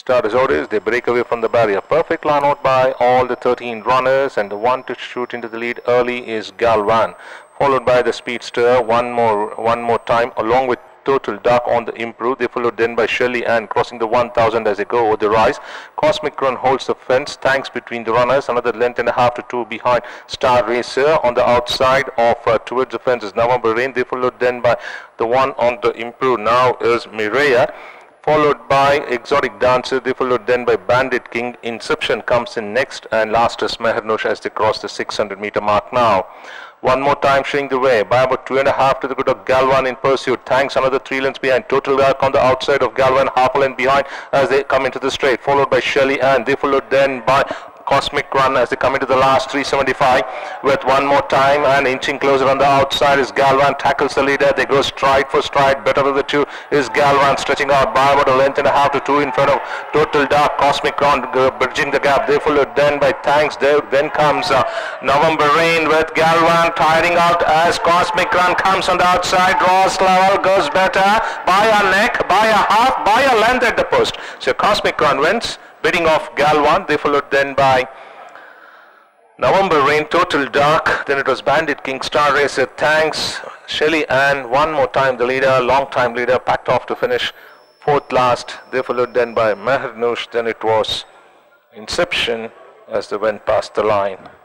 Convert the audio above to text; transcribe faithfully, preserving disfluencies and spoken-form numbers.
Star Azores, they break away from the barrier. Perfect line out by all the thirteen runners, and the one to shoot into the lead early is Galvan, followed by the Speedster one more one more time, along with Total Dark on the improve. They followed then by Shelly Ann crossing the one thousand as they go over the rise. Cosmic Run holds the fence, thanks between the runners. Another length and a half to two behind Star Racer. On the outside of uh, towards the fence is November Rain. They followed then by the one on the improve now is Mireya, followed by Exotic Dancer. They followed then by Bandit King. Inception comes in next, and last is Mehernush as they cross the six hundred meter mark now. One more time showing the way by about two and a half to the good of Galvan in pursuit. Thanks another three lengths behind. Total Dark on the outside of Galvan, half a length behind as they come into the straight, followed by Shelly Ann. They followed then by Cosmic Run as they come into the last three seventy-five with one more time, and inching closer on the outside is Galvan. Tackles the leader. They go stride for stride. Better of the two is Galvan, stretching out by about a length and a half to two in front of Total Dark. Cosmic Run uh, bridging the gap. They followed then by Thanks. There then comes uh, November Rain with Galvan tiring out as Cosmic Run comes on the outside. Ross level goes better by a neck, by a half, by a length at the post. So Cosmic Run wins, bidding off Galvan. They followed then by November Rain, Total Dark, then it was Bandit King, Star Racer, Thanks, Shelly Ann, one more time the leader, long time leader, packed off to finish fourth last. They followed then by Mehernush, then it was Inception as they went past the line.